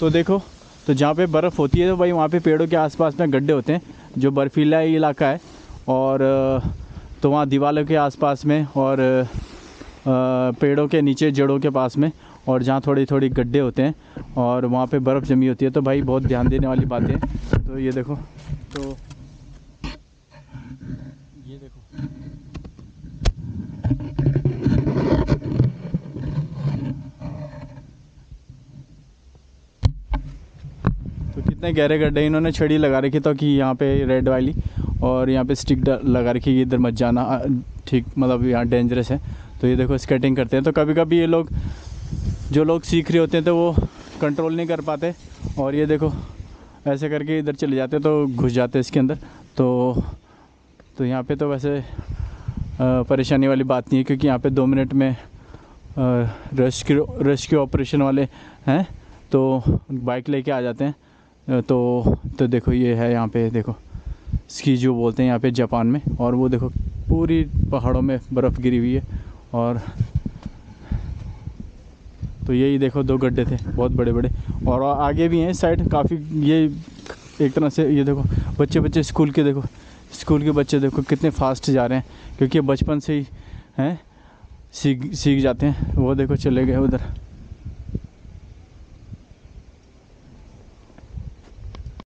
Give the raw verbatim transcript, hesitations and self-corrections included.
तो देखो, तो जहाँ पे बर्फ़ होती है तो भाई वहाँ पे पेड़ों के आसपास में गड्ढे होते हैं, जो बर्फीला इलाका है। और तो वहाँ दीवारों के आसपास में और पेड़ों के नीचे जड़ों के पास में, और जहाँ थोड़ी थोड़ी गड्ढे होते हैं और वहाँ पे बर्फ़ जमी होती है। तो भाई बहुत ध्यान देने वाली बात है। तो ये देखो, तो ये देखो, तो कितने गहरे गड्ढे इन्होंने छड़ी लगा रखी तो कि यहाँ पे रेड वाली, और यहाँ पे स्टिक लगा रखी है, इधर मत जाना, ठीक, मतलब यहाँ डेंजरस है। तो ये देखो स्केटिंग करते हैं। तो कभी कभी ये लोग, जो लोग सीख रहे होते हैं, तो वो कंट्रोल नहीं कर पाते, और ये देखो ऐसे करके इधर चले जाते हैं, तो घुस जाते हैं इसके अंदर। तो तो यहाँ पे तो वैसे परेशानी वाली बात नहीं है, क्योंकि यहाँ पे दो मिनट में रेस्क्यू रेस्क्यू ऑपरेशन वाले हैं, तो बाइक लेके आ जाते हैं। तो तो देखो ये है यहाँ पे, देखो स्की जो बोलते हैं यहाँ पे जापान में। और वो देखो पूरी पहाड़ों में बर्फ़ गिरी हुई है। और तो यही देखो दो गड्ढे थे बहुत बड़े बड़े, और आगे भी हैं इस साइड काफ़ी। ये एक तरह से ये देखो बच्चे बच्चे स्कूल के, देखो स्कूल के बच्चे देखो कितने फास्ट जा रहे हैं, क्योंकि बचपन से ही हैं सीख सीख जाते हैं। वो देखो चले गए उधर।